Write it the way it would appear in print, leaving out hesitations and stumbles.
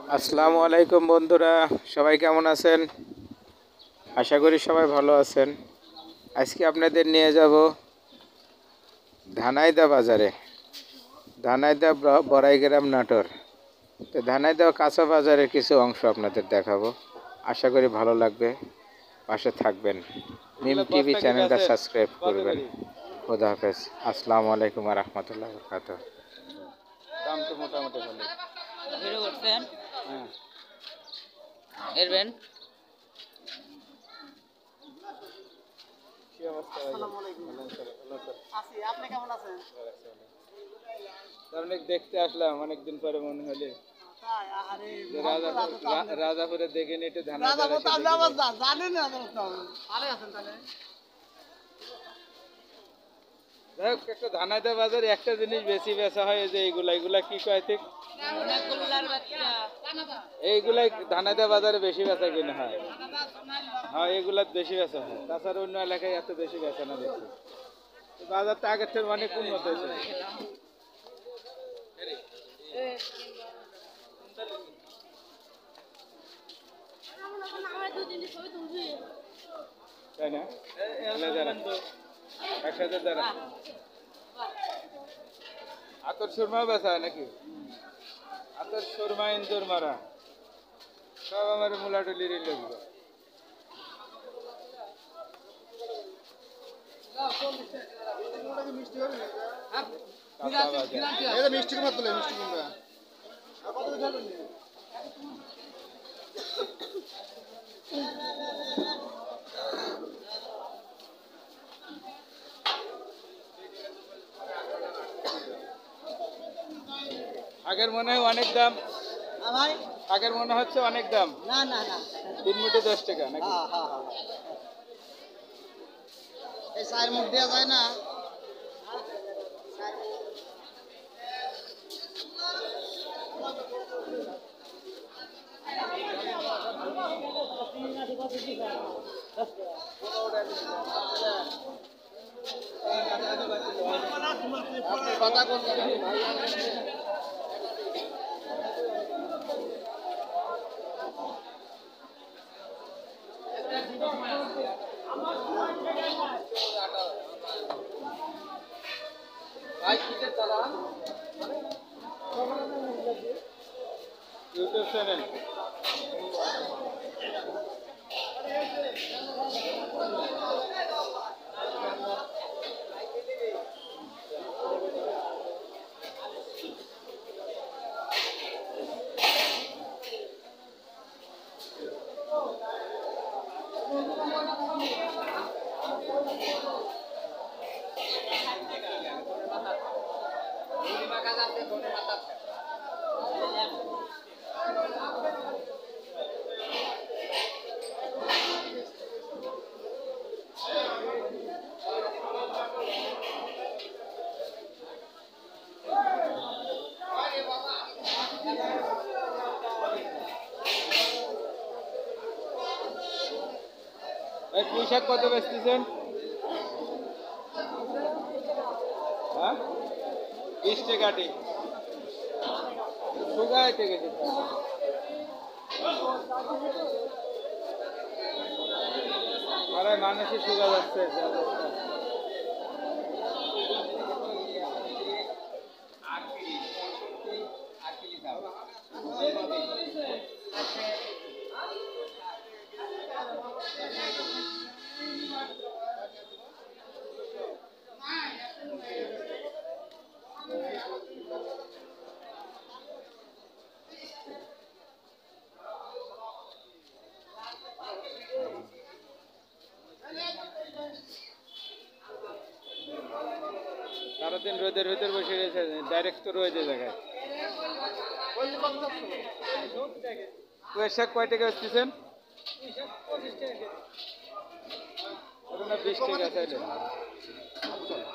আসসালামু আলাইকুম বন্ধুরা, সবাই কেমন আছেন? আশা করি সবাই ভালো আছেন। আজকে আপনাদের নিয়ে যাব ধানাইদা বাজারে। ধানাইদা বড়াইগ্রাম নাটোর। তো ধানাইদা কাঁচা বাজারের কিছু অংশ আপনাদের দেখাবো। আশা করি ভালো লাগবে, পাশে থাকবেন। মিম টিভি চ্যানেলটা সাবস্ক্রাইব করবেন। খোদা হাফেজ। আসসালামু আলাইকুম ওয়া রাহমাতুল্লাহি ওয়া বারাকাতুহু। দাম তো মোটামুটি ভালো। ভিডিও করছেন? হ্যাঁ। এরবেন কি অবস্থা? আসসালামু আলাইকুম। ভালো স্যার। আছি, আপনি কেমন আছেন? অনেক দেখতে আসলাম, অনেকদিন পরে মনে হলে তাই আহারে রাজাপুরে দেখে নিয়ে একটু ধান জানেন না ভালো আছেন তাহলে? যাই হোক, একটা ধানাইদা বাজারে একটা জিনিস বেশি বেচা হয়, যে এইগুলা কি কয় ঠিক এইগুলাই ধানাইদা বাজারে বেশি বেচা কিনা হয়। হ্যাঁ, এগুলা বেশি বেচা হয়। তাছাড়া অন্য এলাকায় এত বেশি বেচা না দেখি। বাজারটা আগের থেকে অনেক উন্নত হয়েছে। তাই না? একসাথে যারা আতর সুরমাও বেচা হয় নাকি? আতর সুরমা, ইন্দুর মারা সব আমার মুলাটুলির লোকগুলো। মিষ্টি কুমার তোলে মিষ্টি কুমড়া আগের মনে হয় অনেক দাম, ভাই আগের মনে হচ্ছে অনেক দাম। না না না 3 মুঠে 10 টাকা নাকি? এই চায়ের মুখ দেওয়া যায় না। কথা কোন ইউটিউব চ্যানেল। পুঁই শাক কত বেচতেছেন? হ্যাঁ, 20 টাকাটি শুকাইতে গেছে। আরে মানুষই শুকা যাচ্ছে। সারাদিন রোদের ভিতর বসে গেছে, ডাইরেক্ট তো রোদে জায়গায়। পুঁই শাক কয় টাকা বেচতেছেন? 20 টাকা চাইলে